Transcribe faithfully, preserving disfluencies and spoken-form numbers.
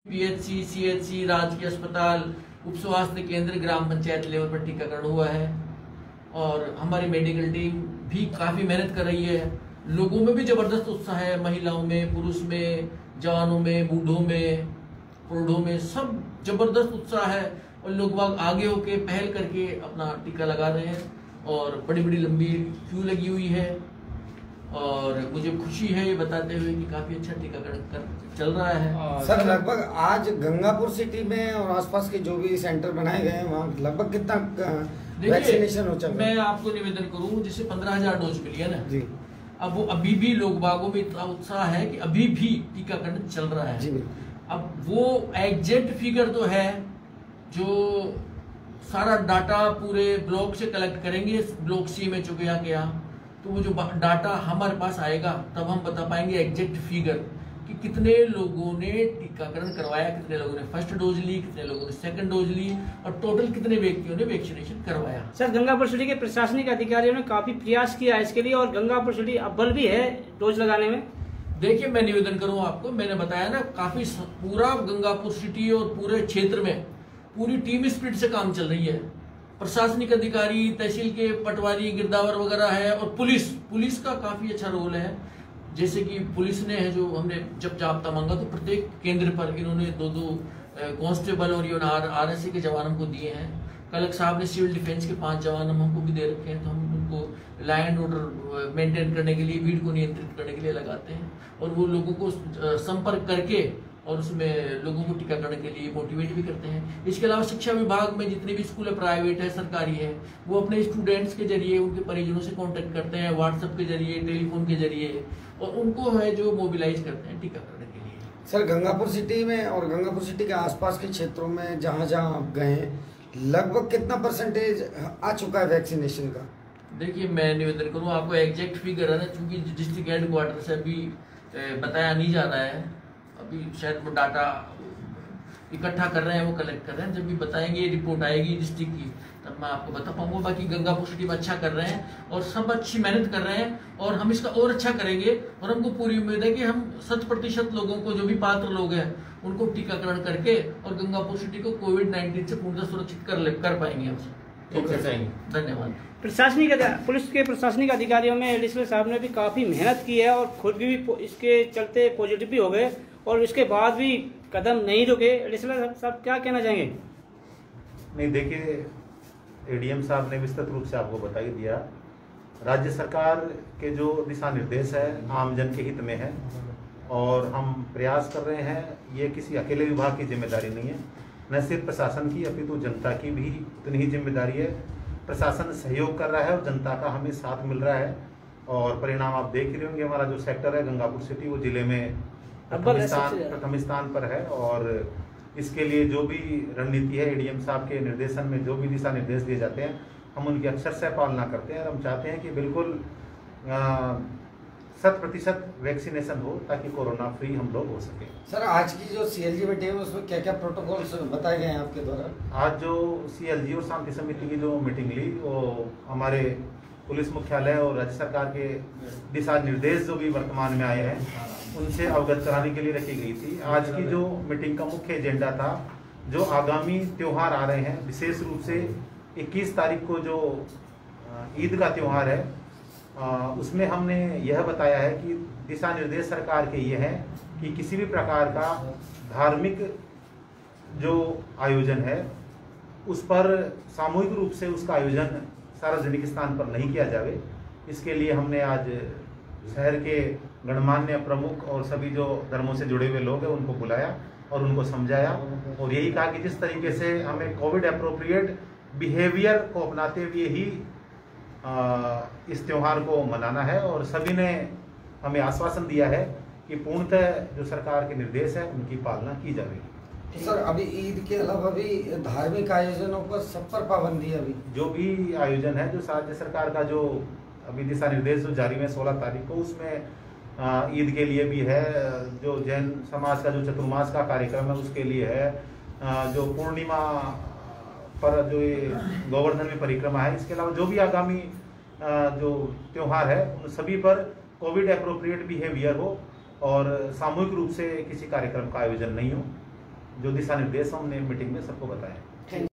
PHC, CHC, राजकीय अस्पताल, उप स्वास्थ्य केंद्र, ग्राम पंचायत लेवल पर टीकाकरण हुआ है और हमारी मेडिकल टीम भी काफ़ी मेहनत कर रही है। लोगों में भी जबरदस्त उत्साह है, महिलाओं में, पुरुष में, जवानों में, बूढ़ों में, प्रौढ़ों में, सब जबरदस्त उत्साह है और लोग बाग आगे होके पहल करके अपना टीका लगा रहे हैं और बड़ी बड़ी लंबी क्यू लगी हुई है और मुझे खुशी है ये बताते हुए कि काफी अच्छा टीकाकरण कर चल रहा है। सर, लगभग आज गंगापुर सिटी में और आसपास के जो भी सेंटर बनाए गए हैं वहाँ लगभग कितना वैक्सीनेशन हो चुका है? मैं आपको निवेदन करूँ, जैसे पंद्रह हजार डोज मिली है ना जी, अब वो अभी भी लोग बागों में इतना उत्साह है कि अभी भी टीकाकरण चल रहा है जी। अब वो एग्जैक्ट फिगर तो है जो सारा डाटा पूरे ब्लॉक से कलेक्ट करेंगे, ब्लॉक सी में चुके यहाँ के यहाँ, तो वो जो डाटा हमारे पास आएगा तब हम बता पाएंगे एग्जैक्ट फिगर कि कितने लोगों ने टीकाकरण करवाया, कितने लोगों ने फर्स्ट डोज ली, कितने लोगों ने सेकंड डोज ली और टोटल कितने व्यक्तियों ने वैक्सीनेशन करवाया। सर, गंगापुर सिटी के प्रशासनिक अधिकारियों ने काफी प्रयास किया है इसके लिए और गंगापुर सिटी अव्वल भी है डोज लगाने में। देखिए, मैं निवेदन करूँ आपको, मैंने बताया ना, काफी पूरा गंगापुर सिटी और पूरे क्षेत्र में पूरी टीम स्पिरिट से काम चल रही है। प्रशासनिक अधिकारी, तहसील के पटवारी, गिरदावर वगैरह है और पुलिस पुलिस का काफी अच्छा रोल है। जैसे कि पुलिस ने है जो हमने जब जाब्ता मांगा तो प्रत्येक केंद्र पर इन्होंने दो दो कांस्टेबल और ये आर एस सी के जवान हमको दिए हैं। कलेक्टर साहब ने सिविल डिफेंस के पांच जवान हमको भी दे रखे हैं, तो हम उनको लॉ एंड ऑर्डर मेंटेन करने के लिए, भीड़ को नियंत्रित करने के लिए लगाते हैं और वो लोगों को संपर्क करके और उसमें लोगों को टीकाकरण के लिए मोटिवेट भी करते हैं। इसके अलावा शिक्षा विभाग में जितने भी स्कूल है, प्राइवेट है, सरकारी है, वो अपने स्टूडेंट्स के जरिए उनके परिजनों से कांटेक्ट करते हैं, व्हाट्सएप के जरिए, टेलीफोन के जरिए, और उनको है जो मोबिलाइज करते हैं टीकाकरण के लिए। सर, गंगापुर सिटी में और गंगापुर सिटी के आसपास के क्षेत्रों में जहाँ जहाँ आप गए लगभग कितना परसेंटेज आ चुका है वैक्सीनेशन का? देखिए, मैं निवेदन करूँ आपको एग्जैक्ट फिगर है ना, चूंकि डिस्ट्रिक्ट हेडक्वार्टर से अभी बताया नहीं जा रहा है, अभी शायद वो डाटा इकट्ठा कर रहे हैं, वो कलेक्ट कर रहे हैं। जब भी बताएंगे, रिपोर्ट आएगी डिस्ट्रिक्ट की, तब मैं आपको बता पाऊंगा। बाकी गंगापुर सिटी में अच्छा कर रहे हैं और सब अच्छी मेहनत कर रहे हैं और हम इसका और अच्छा करेंगे और हमको पूरी उम्मीद है कि हम शत प्रतिशत लोगों को, जो भी पात्र लोग हैं, उनको टीकाकरण करके और गंगापुर सिटी को कोविड नाइन्टीन से पूर्णतः सुरक्षित कर ले कर पाएंगे हम। धन्यवाद। प्रशासनिक पुलिस के प्रशासनिक अधिकारियों में एडिशनल साहब ने भी काफी मेहनत की है और खुद भी इसके चलते पॉजिटिव भी हो गए और इसके बाद भी कदम नहीं रुके। एडिशनल साहब क्या कहना चाहेंगे? नहीं, देखिए, एडीएम साहब ने विस्तृत रूप से आपको बता ही दिया। राज्य सरकार के जो दिशा निर्देश है आमजन के हित में है और हम प्रयास कर रहे हैं। ये किसी अकेले विभाग की जिम्मेदारी नहीं है, न सिर्फ प्रशासन की अपितु जनता की भी उतनी ही जिम्मेदारी है। प्रशासन सहयोग कर रहा है और जनता का हमें साथ मिल रहा है और परिणाम आप देख रहे होंगे। हमारा जो सेक्टर है गंगापुर सिटी, वो जिले में प्रथम स्थान प्रथम स्थान पर है और इसके लिए जो भी रणनीति है एडीएम साहब के निर्देशन में, जो भी दिशा निर्देश दिए जाते हैं, हम उनकी अक्षर से पालना करते हैं और हम चाहते हैं कि बिल्कुल शत प्रतिशत वैक्सीनेशन हो ताकि कोरोना फ्री हम लोग हो सके। सर, आज की जो सीएलजी मीटिंग है उसमें क्या क्या प्रोटोकॉल्स बताए गए हैं आपके द्वारा? आज जो सीएलजी और शांति समिति की जो मीटिंग ली, वो हमारे पुलिस मुख्यालय और राज्य सरकार के दिशा निर्देश जो भी वर्तमान में आए हैं उनसे अवगत कराने के लिए रखी गई थी। आज की जो मीटिंग का मुख्य एजेंडा था, जो आगामी त्योहार आ रहे हैं, विशेष रूप से इक्कीस तारीख को जो ईद का त्यौहार है, उसमें हमने यह बताया है कि दिशा निर्देश सरकार के ये हैं कि किसी भी प्रकार का धार्मिक जो आयोजन है उस पर सामूहिक रूप से उसका आयोजन सार्वजनिक स्थान पर नहीं किया जावे। इसके लिए हमने आज शहर के गणमान्य प्रमुख और सभी जो धर्मों से जुड़े हुए लोग हैं उनको बुलाया और उनको समझाया और यही कहा कि जिस तरीके से हमें कोविड अप्रोप्रिएट बिहेवियर को अपनाते हुए ही आ, इस त्यौहार को मनाना है और सभी ने हमें आश्वासन दिया है कि पूर्णतः जो सरकार के निर्देश है उनकी पालना की जाएगी। सर, अभी ईद के अलावा भी धार्मिक आयोजनों पर सब पर पाबंदी है। अभी जो भी आयोजन है, जो राज्य सरकार का जो अभी दिशा निर्देश जो जारी में सोलह तारीख को, उसमें ईद के लिए भी है, जो जैन समाज का जो चतुर्मास का कार्यक्रम है उसके लिए है, जो पूर्णिमा पर जो ये गोवर्धन में परिक्रमा है, इसके अलावा जो भी आगामी जो त्यौहार है उन सभी पर कोविड एप्रोप्रिएट बिहेवियर हो और सामूहिक रूप से किसी कार्यक्रम का आयोजन नहीं हो। जो दिशा निर्देश हमने मीटिंग में सबको बताया।